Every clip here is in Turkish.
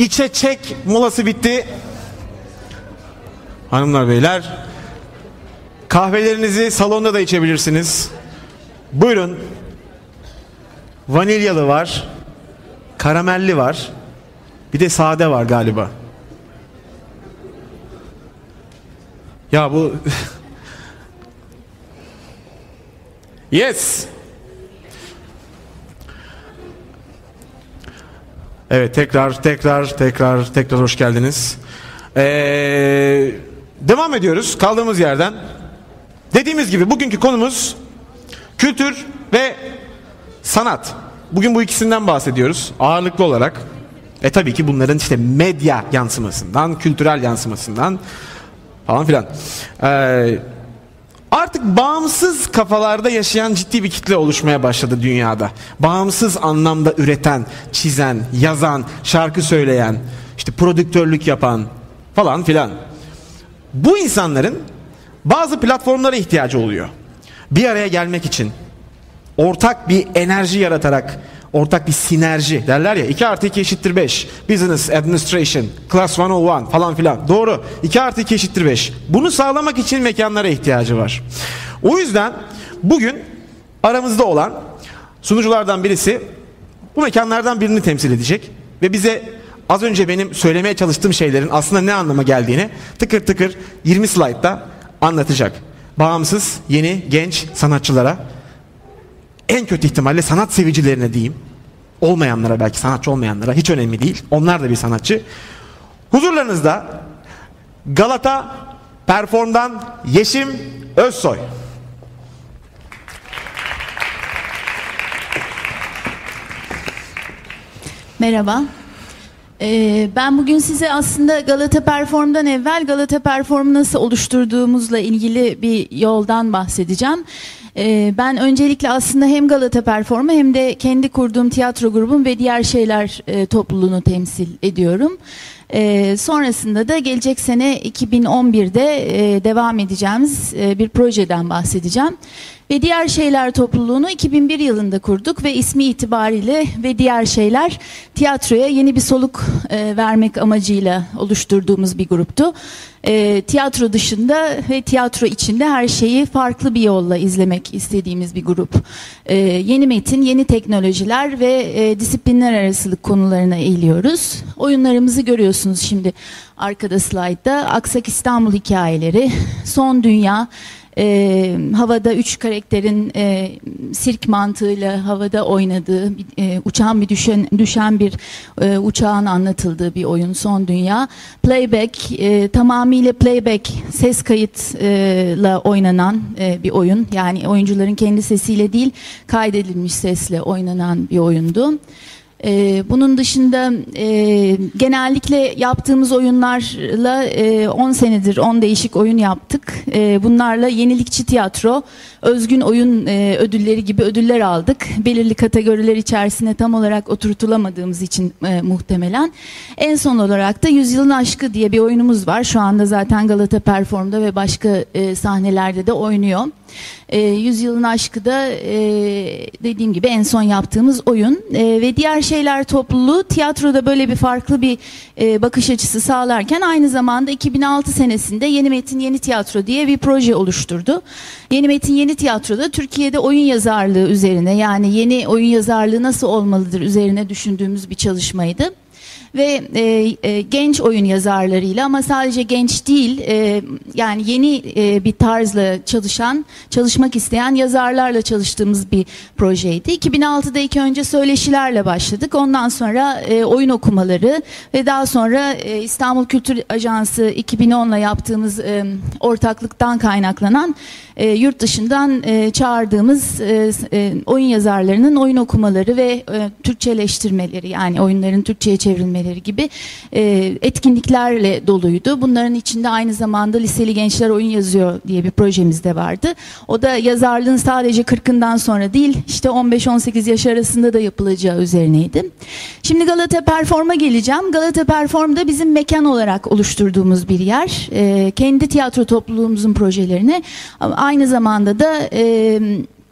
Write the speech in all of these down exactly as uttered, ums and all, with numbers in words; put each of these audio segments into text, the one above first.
İçe çek molası bitti. Hanımlar beyler, kahvelerinizi salonda da içebilirsiniz. Buyurun. Vanilyalı var, karamelli var, bir de sade var galiba. Ya bu yes. Evet, tekrar tekrar tekrar tekrar hoş geldiniz. Ee, devam ediyoruz kaldığımız yerden. Dediğimiz gibi bugünkü konumuz kültür ve sanat. Bugün bu ikisinden bahsediyoruz ağırlıklı olarak. E tabii ki bunların işte medya yansımasından, kültürel yansımasından falan filan. Ee, artık bağımsız kafalarda yaşayan ciddi bir kitle oluşmaya başladı dünyada. Bağımsız anlamda üreten, çizen, yazan, şarkı söyleyen, işte prodüktörlük yapan falan filan. Bu insanların bazı platformlara ihtiyacı oluyor. Bir araya gelmek için, ortak bir enerji yaratarak, ortak bir sinerji derler ya, iki artı iki eşittir beş, business administration, class yüz bir falan filan, doğru, iki artı iki eşittir beş. Bunu sağlamak için mekanlara ihtiyacı var. O yüzden bugün aramızda olan sunuculardan birisi bu mekanlardan birini temsil edecek ve bize az önce benim söylemeye çalıştığım şeylerin aslında ne anlama geldiğini tıkır tıkır yirmi slaytta anlatacak. Bağımsız, yeni, genç sanatçılara, en kötü ihtimalle sanat sevicilerine diyeyim, olmayanlara, belki sanatçı olmayanlara, hiç önemli değil, onlar da bir sanatçı. Huzurlarınızda Galata Perform'dan Yeşim Özsoy. Merhaba. Ee, ben bugün size aslında Galata Perform'dan evvel Galata Perform'u nasıl oluşturduğumuzla ilgili bir yoldan bahsedeceğim. Ee, ben öncelikle aslında hem Galata Perform'u hem de kendi kurduğum tiyatro grubum ve diğer şeyler e, topluluğunu temsil ediyorum. Ee, sonrasında da gelecek sene iki bin on birde e, devam edeceğimiz e, bir projeden bahsedeceğim. Ve Diğer Şeyler topluluğunu iki bin bir yılında kurduk ve ismi itibariyle Ve Diğer Şeyler tiyatroya yeni bir soluk e, vermek amacıyla oluşturduğumuz bir gruptu. E, tiyatro dışında ve tiyatro içinde her şeyi farklı bir yolla izlemek istediğimiz bir grup. E, yeni metin, yeni teknolojiler ve e, disiplinler arasılık konularına eğiliyoruz. Oyunlarımızı görüyorsunuz şimdi arkada slaytta. Aksak İstanbul hikayeleri, Son Dünya, E, havada üç karakterin e, sirk mantığıyla havada oynadığı, e, uçan bir düşen, düşen bir e, uçağın anlatıldığı bir oyun Son Dünya. Playback, e, tamamıyla playback, ses kayıtla oynanan e, bir oyun. Yani oyuncuların kendi sesiyle değil, kaydedilmiş sesle oynanan bir oyundu. Ee, bunun dışında e, genellikle yaptığımız oyunlarla e, on senedir on değişik oyun yaptık. E, bunlarla yenilikçi tiyatro, özgün oyun e, ödülleri gibi ödüller aldık. Belirli kategoriler içerisine tam olarak oturtulamadığımız için e, muhtemelen. En son olarak da Yüzyılın Aşkı diye bir oyunumuz var. Şu anda zaten Galata Perform'da ve başka e, sahnelerde de oynuyor. E, Yüzyılın Aşkı da e, dediğim gibi en son yaptığımız oyun e, ve Diğer Şeyler topluluğu tiyatroda böyle bir farklı bir e, bakış açısı sağlarken aynı zamanda iki bin altı senesinde Yeni Metin Yeni Tiyatro diye bir proje oluşturdu. Yeni Metin Yeni Tiyatro'da Türkiye'de oyun yazarlığı üzerine, yani yeni oyun yazarlığı nasıl olmalıdır üzerine düşündüğümüz bir çalışmaydı. Ve e, e, genç oyun yazarlarıyla, ama sadece genç değil, e, yani yeni e, bir tarzla çalışan, çalışmak isteyen yazarlarla çalıştığımız bir projeydi. iki bin altıda ilk önce söyleşilerle başladık. Ondan sonra e, oyun okumaları ve daha sonra e, İstanbul Kültür Ajansı iki bin onla yaptığımız e, ortaklıktan kaynaklanan e, yurt dışından e, çağırdığımız e, e, oyun yazarlarının oyun okumaları ve e, Türkçeleştirmeleri, yani oyunların Türkçe'ye çevrilmeleri gibi e, etkinliklerle doluydu. Bunların içinde aynı zamanda Liseli Gençler Oyun Yazıyor diye bir projemiz de vardı. O da yazarlığın sadece kırkından sonra değil, işte on beş on sekiz yaş arasında da yapılacağı üzerineydi. Şimdi Galata Perform'a geleceğim. Galata Perform da bizim mekan olarak oluşturduğumuz bir yer. E, kendi tiyatro topluluğumuzun projelerini, aynı zamanda da e,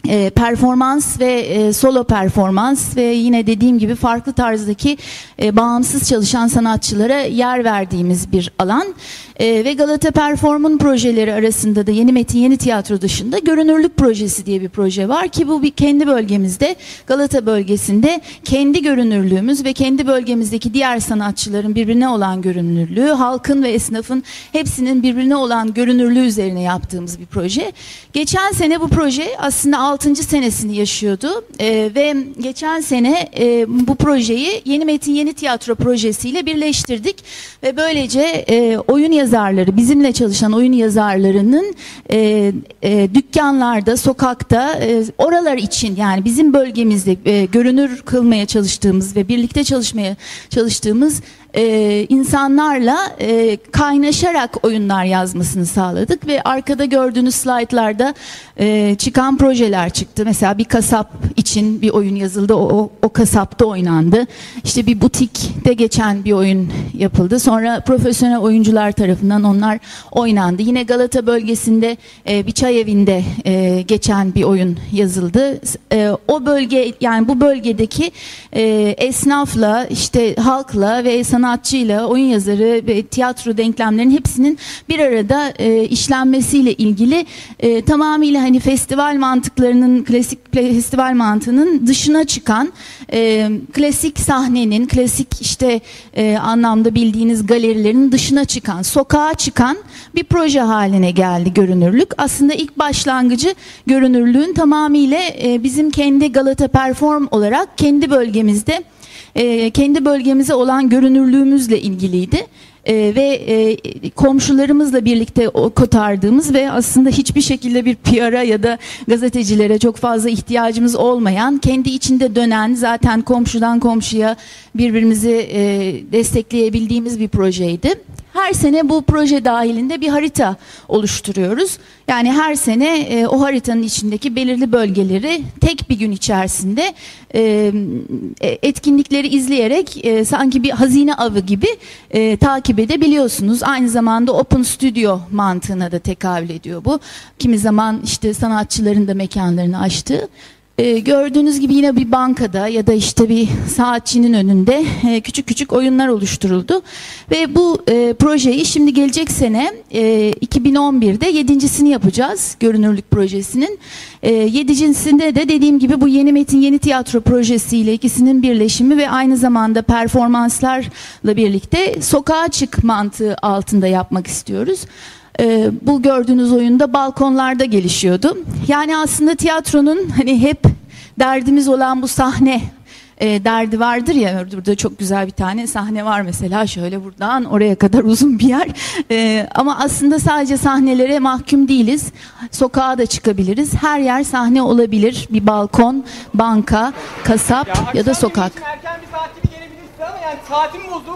E, performans ve e, solo performans ve yine dediğim gibi farklı tarzdaki e, bağımsız çalışan sanatçılara yer verdiğimiz bir alan. E, ve Galata Perform'un projeleri arasında da Yeni Metin Yeni Tiyatro dışında Görünürlük Projesi diye bir proje var ki bu bir kendi bölgemizde, Galata bölgesinde kendi görünürlüğümüz ve kendi bölgemizdeki diğer sanatçıların birbirine olan görünürlüğü, halkın ve esnafın hepsinin birbirine olan görünürlüğü üzerine yaptığımız bir proje. Geçen sene bu proje aslında altıncı senesini yaşıyordu ee, ve geçen sene e, bu projeyi Yeni Metin Yeni Tiyatro projesiyle birleştirdik ve böylece e, oyun yazarları, bizimle çalışan oyun yazarlarının e, e, dükkanlarda, sokakta, e, oralar için, yani bizim bölgemizde e, görünür kılmaya çalıştığımız ve birlikte çalışmaya çalıştığımız Ee, insanlarla e, kaynaşarak oyunlar yazmasını sağladık ve arkada gördüğünüz slaytlarda e, çıkan projeler çıktı. Mesela bir kasap için bir oyun yazıldı, o, o, o kasapta oynandı. İşte bir butikte geçen bir oyun yapıldı. Sonra profesyonel oyuncular tarafından onlar oynandı. Yine Galata bölgesinde e, bir çay evinde e, geçen bir oyun yazıldı. E, o bölge, yani bu bölgedeki e, esnafla, işte halkla ve sanatçıyla, oyun yazarı ve tiyatro denklemlerinin hepsinin bir arada e, işlenmesiyle ilgili e, tamamıyla hani festival mantıklarının, klasik festival mantığının dışına çıkan, e, klasik sahnenin, klasik işte e, anlamda bildiğiniz galerilerin dışına çıkan, sokağa çıkan bir proje haline geldi Görünürlük. Aslında ilk başlangıcı görünürlüğün tamamıyla e, bizim kendi Galata Perform olarak kendi bölgemizde E, kendi bölgemize olan görünürlüğümüzle ilgiliydi. E, ve e, komşularımızla birlikte o kotardığımız ve aslında hiçbir şekilde bir P R'a ya da gazetecilere çok fazla ihtiyacımız olmayan, kendi içinde dönen, zaten komşudan komşuya birbirimizi e, destekleyebildiğimiz bir projeydi. Her sene bu proje dahilinde bir harita oluşturuyoruz. Yani her sene e, o haritanın içindeki belirli bölgeleri tek bir gün içerisinde e, etkinlikleri izleyerek e, sanki bir hazine avı gibi e, takip edebiliyorsunuz. Aynı zamanda Open Studio mantığına da tekabül ediyor bu. Kimi zaman işte sanatçıların da mekanlarını açtığı. Ee, gördüğünüz gibi yine bir bankada ya da işte bir saatçinin önünde e, küçük küçük oyunlar oluşturuldu ve bu e, projeyi şimdi gelecek sene e, iki bin on birde yedincisini yapacağız görünürlük projesinin. E, yedincisinde de dediğim gibi bu Yeni Metin Yeni Tiyatro projesiyle ikisinin birleşimi ve aynı zamanda performanslarla birlikte sokağa çık mantığı altında yapmak istiyoruz. Ee, bu gördüğünüz oyunda balkonlarda gelişiyordu. Yani aslında tiyatronun hani hep derdimiz olan bu sahne e, derdi vardır ya. Burada çok güzel bir tane sahne var mesela, şöyle buradan oraya kadar uzun bir yer. E, ama aslında sadece sahnelere mahkum değiliz. Sokağa da çıkabiliriz. Her yer sahne olabilir. Bir balkon, banka, kasap ya, ya da sokak. Erken bir saat gibi gelebilirsin ama yani saatim bozuk.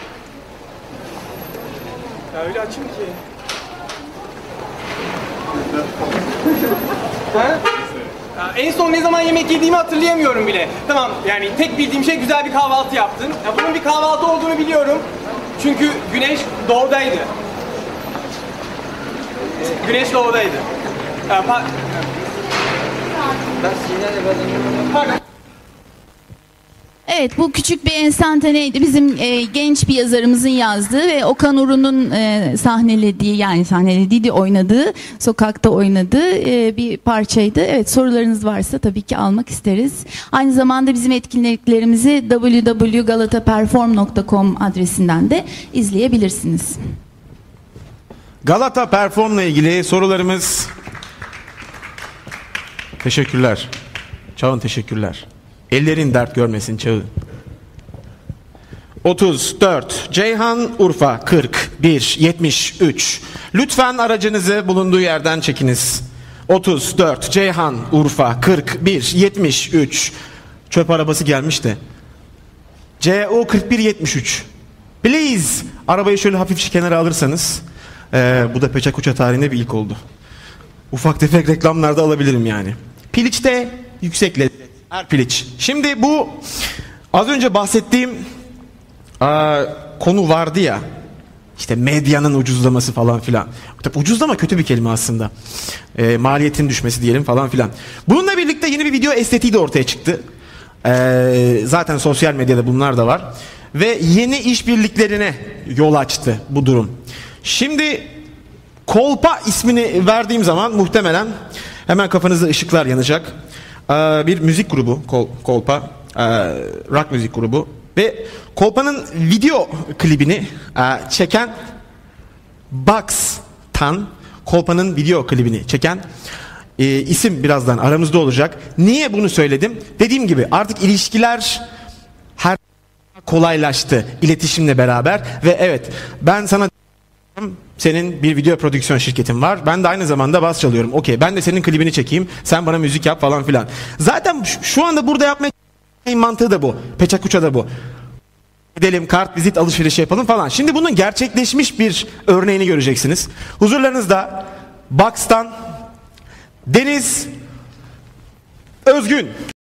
Ya öyle açayım ki. Ha? Ya en son ne zaman yemek yediğimi hatırlayamıyorum bile. Tamam, yani tek bildiğim şey güzel bir kahvaltı yaptın. Ya bunun bir kahvaltı olduğunu biliyorum. Çünkü güneş doğudaydı. Güneş doğudaydı. Ya, pa Pardon. Evet, bu küçük bir enstantaneydi. Bizim e, genç bir yazarımızın yazdığı ve Okan Uğur'un e, sahnelediği, yani sahnelediği de oynadığı, sokakta oynadığı e, bir parçaydı. Evet, sorularınız varsa tabii ki almak isteriz. Aynı zamanda bizim etkinliklerimizi w w w nokta galata perform nokta com adresinden de izleyebilirsiniz. Galata Perform'la ilgili sorularımız. Teşekkürler. Çağın teşekkürler. Ellerin dert görmesin Çağın. otuz dört Ceyhan Urfa kırk bir yetmiş üç. Lütfen aracınızı bulunduğu yerden çekiniz. otuz dört Ceyhan Urfa kırk bir yetmiş üç. Çöp arabası gelmiş de. C U kırk bir yetmiş üç. Please arabayı şöyle hafif kenara alırsanız. Ee, bu da Peçakuça tarihinde bir ilk oldu. Ufak tefek reklamlarda alabilirim yani. Piliç'te yüksek lezzet. Erpiliç. Şimdi bu az önce bahsettiğim aa, konu vardı ya. İşte medyanın ucuzlaması falan filan. Tabii ucuzlama kötü bir kelime aslında. E, maliyetin düşmesi diyelim falan filan. Bununla birlikte yeni bir video estetiği de ortaya çıktı. E, zaten sosyal medyada bunlar da var. Ve yeni işbirliklerine yol açtı bu durum. Şimdi Kolpa ismini verdiğim zaman muhtemelen hemen kafanızda ışıklar yanacak. Ee, bir müzik grubu Kol, Kolpa, ee, rock müzik grubu ve Kolpa'nın video klibini ee, çeken Box'tan Kolpa'nın video klibini çeken ee, isim birazdan aramızda olacak. Niye bunu söyledim? Dediğim gibi artık ilişkiler her kolaylaştı iletişimle beraber ve evet ben sana senin bir video prodüksiyon şirketin var. Ben de aynı zamanda bas çalıyorum. Okey, ben de senin klibini çekeyim. Sen bana müzik yap falan filan. Zaten şu anda burada yapmaya mantığı da bu. Peçakuça da bu. Gidelim kart vizit alışverişi yapalım falan. Şimdi bunun gerçekleşmiş bir örneğini göreceksiniz. Huzurlarınızda Box'tan Deniz Özgün.